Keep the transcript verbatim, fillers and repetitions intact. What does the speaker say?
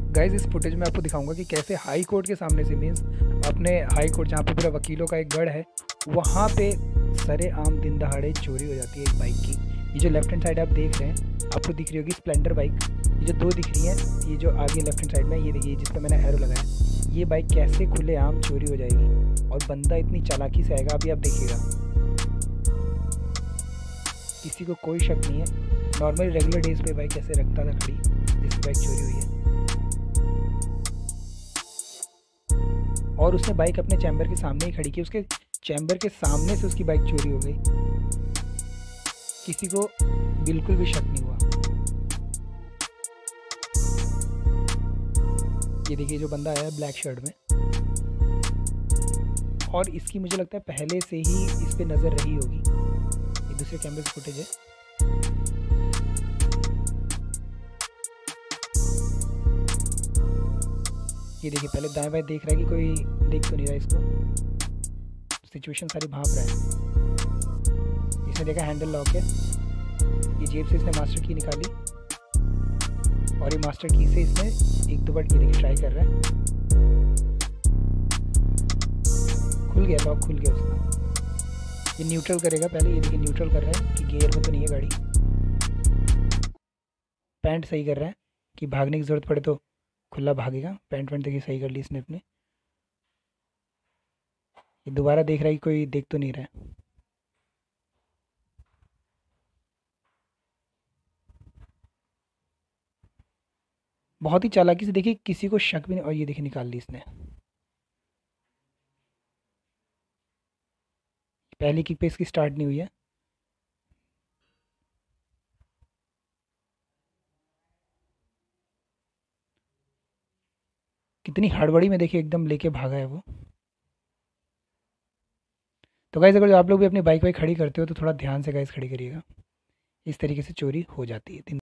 Guys इस footage में आपको दिखाऊंगा कि कैसे हाई कोर्ट के सामने से मीन्स अपने हाई कोर्ट जहाँ पे पूरा वकीलों का एक गढ़ है, वहाँ पे सरे आम दिन दहाड़े चोरी हो जाती है एक बाइक की। ये जो लेफ्ट हैंड साइड आप देख रहे हैं, आपको दिख रही होगी स्प्लेंडर बाइक। ये जो दो दिख रही हैं, ये जो आगे लेफ्ट हैंड साइड में ये देखिए जिस पर मैंने एरो लगाया, ये बाइक कैसे खुले आम चोरी हो जाएगी और बंदा इतनी चालाकी से आएगा, अभी आप देखिएगा। किसी को कोई शक नहीं है, नॉर्मली रेगुलर डेज पे बाइक कैसे रखता था खड़ी, जिसकी बाइक चोरी हुई है। और उसने बाइक अपने चैम्बर के सामने ही खड़ी की, उसके चैम्बर के सामने से उसकी बाइक चोरी हो गई, किसी को बिल्कुल भी शक नहीं हुआ। ये देखिए जो बंदा आया है ब्लैक शर्ट में, और इसकी मुझे लगता है पहले से ही इस पे नज़र रही होगी। ये दूसरे कैमरे की फुटेज है। ये देखिए पहले दाएं बाएं देख रहा है कि कोई देख तो नहीं रहा इसको, सिचुएशन सारी भाप रहा है। इसने देखा हैंडल लॉक है, ये जेब से इसने मास्टर की निकाली और ये मास्टर की से इसने एक दो बार ये देखिए ट्राई कर रहा है, खुल गया, लॉक खुल गया उसका। ये न्यूट्रल करेगा पहले, ये देखिए न्यूट्रल कर रहा है कि गियर में तो नहीं है गाड़ी। पैंट सही कर रहा है कि भागने की ज़रूरत पड़े तो खुला भागेगा। पैंट वैंट देखिए सही कर ली इसने अपने। ये दोबारा देख रहा है कि कोई देख तो नहीं रहा है। बहुत ही चालाकी से देखिए, किसी को शक भी नहीं। और ये देखिए निकाल ली इसने, पहली किक पे इसकी स्टार्ट नहीं हुई है। कितनी हड़बड़ी में देखिए एकदम लेके भागा है वो। तो गाइस अगर आप लोग भी अपनी बाइक वाइक खड़ी करते हो तो थोड़ा ध्यान से गाइस खड़ी करिएगा, इस तरीके से चोरी हो जाती है दिन